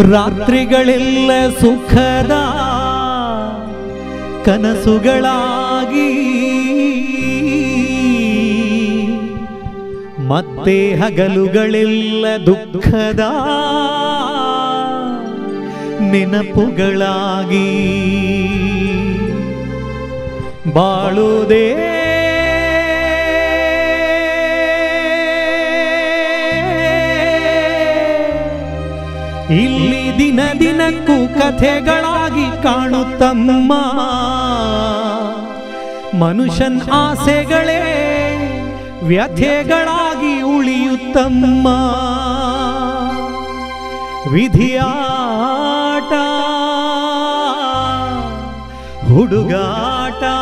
ರಾತ್ರಿಗಳೆಲ್ಲ ಸುಖದ ಕನಸುಗಳಾಗಿ ಮತ್ತೆ ಹಗಲುಗಳೆಲ್ಲ ದುಃಖದ ನೆನಪುಗಳಾಗಿ ಬಾಳುವುದೇ ಇಲ್ಲಿ ದಿನ ದಿನಕ್ಕೂ ಕಥೆಗಳಾಗಿ ಕಾಣುತ್ತಮ್ಮ ಮನುಷ್ಯನ್ ಆಸೆಗಳೇ ವ್ಯಥೆಗಳಾಗಿ ಉಳಿಯುತ್ತಮ್ಮ ವಿಧಿಯಾಟ ಹುಡುಗಾಟ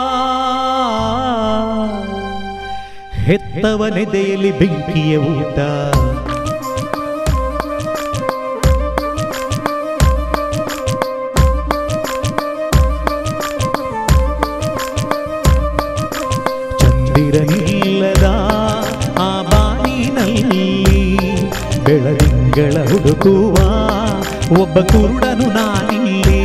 ಹೆತ್ತವನೆದೆಯಲ್ಲಿ ಬೆಂಕಿಯ ಊಟ ಚಂದಿರನಿಲ್ಲದ ಆ ಬಾನಿನಲ್ಲಿ ಬೆಳದಿಂಗಳ ಹುಡುಕುವ ಒಬ್ಬ ಕುರುಡನು ನಾನಿಲ್ಲಿ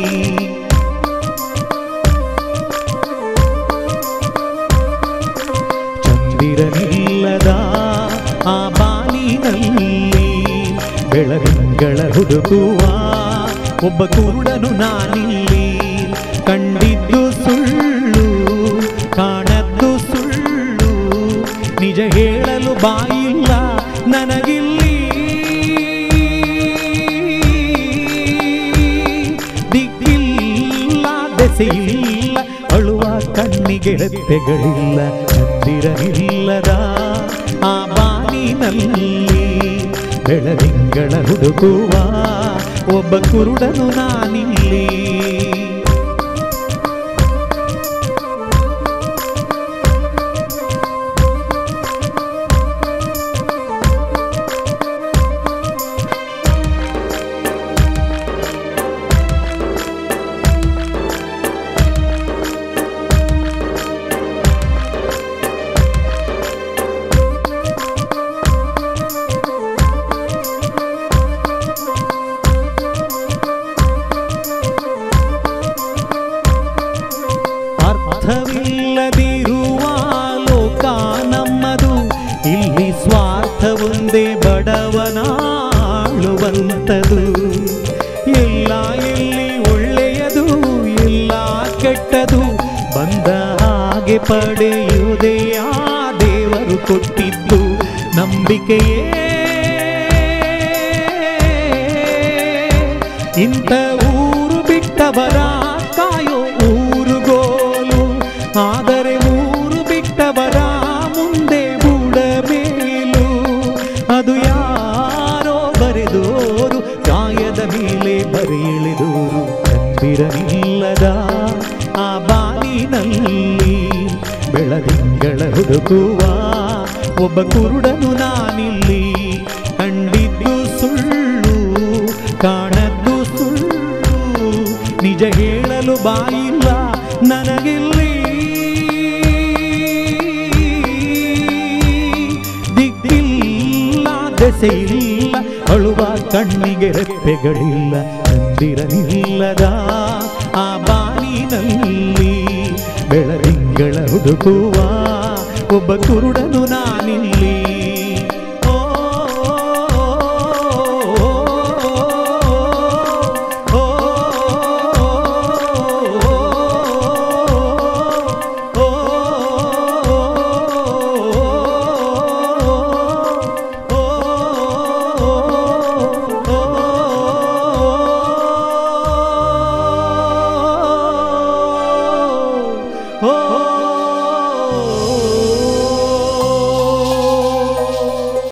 ಚಂದಿರನಿಲ್ಲದ ಆ ಬಾನಿನಲ್ಲಿ ಬೆಳದಿಂಗಳ ಹುಡುಕುವ ಒಬ್ಬ ಕುರುಡನು ನಾನಿಲ್ಲಿ ಕಂಡಿದ್ದು ಸುಳ್ಳು ಕಾಣದ್ದು ಸುಳ್ಳು ನಿಜ ಹೇಳಲು ಬಾಯಿಲ್ಲ ನನಗಿಲ್ಲಿ ದಿಕ್ಕಿಲ್ಲ ದೆಸೆಯಿಲ್ಲ ಅಳುವ ಕಣ್ಣಿಗೆ ರೆಪ್ಪೆಗಳಿಲ್ಲ ಚಂದಿರನಿಲ್ಲದ ಆ ಬಾನಿನಲ್ಲಿ ಬೆಳದಿಂಗಳ ಹುಡುಕುವ ಒಬ್ಬ ಕುರುಡನು ನಾನಿಲ್ಲಿ ಅರ್ಥವಿಲ್ಲದಿರುವ ಲೋಕ ನಮ್ಮದು ಇಲ್ಲಿ ಸ್ವಾರ್ಥ ಒಂದೇ ಬಡವನಾಳುವಂತದು ಎಲ್ಲ ಎಲ್ಲಿ ಒಳ್ಳೆಯದು ಎಲ್ಲ ಕೆಟ್ಟದು ಬಂದ ಹಾಗೆ ಪಡೆಯುವುದೇ ಆ ದೇವರು ಕೊಟ್ಟಿದ್ದು ನಂಬಿಕೆಯೇ ಇಂಥ ಊರು ಬಿಟ್ಟವರ ಕಾಯೋ ಊರುಗೋಲು ಆದರೆ ಊರು ಬಿಟ್ಟವರ ಮುಂದೆ ಬುಡಬೇಲು ಅದು ಯಾರೋ ಬರೆದೋರು ಕಾಯದ ಮೇಲೆ ಬರೆಯಿಳಿದೋರು ಚಂದಿರನಿಲ್ಲದ ಆ ಬಾನಿನಲ್ಲಿ ಬೆಳದಿಂಗಳ ಹುಡುಕುವ ಒಬ್ಬ ಕುರುಡನು ನಾನಿಲ್ಲಿ ಕಂಡಿದ್ದು ಸುಳ್ಳು ಕಾಣದ್ದು ಸುಳ್ಳು ನಿಜ ಹೇಳಲು ಬಾಯಿಲ್ಲ ನನಗಿಲ್ಲಿ ದಿಕ್ಕಿಲ್ಲ ದೆಸೆಯಿಲ್ಲ ಅಳುವ ಕಣ್ಣಿಗೆ ರೆಪ್ಪೆಗಳಿಲ್ಲ ಚಂದಿರನಿಲ್ಲದ ಆ ಬಾನಿನಲ್ಲಿ ಬೆಳದಿಂಗಳ ಹುಡುಕುವ ಒಬ್ಬ ಕುರುಡನು